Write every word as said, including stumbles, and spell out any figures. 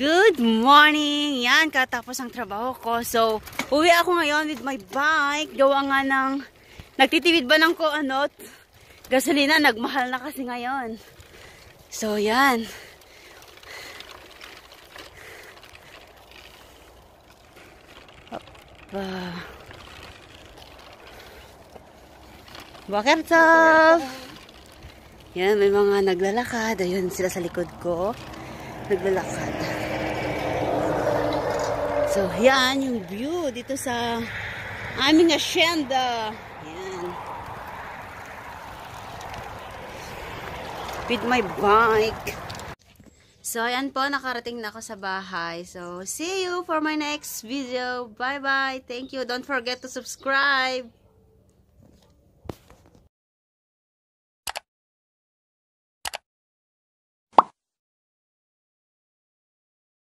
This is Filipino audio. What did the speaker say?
Good morning! Yan, katapos ang trabaho ko. So, uwi ako ngayon with my bike. Gawa nga ng, nagtitipid ba ng ko, ano, gasolina, nagmahal na kasi ngayon. So, yan. Opa. Bakit up? Yan, may mga naglalakad. Ayun, sila sa likod ko. Naglalakad. So, yan yung view dito sa aming hacienda. Yan. With my bike. So, ayan po, nakarating na ako sa bahay. So, see you for my next video. Bye-bye. Thank you. Don't forget to subscribe.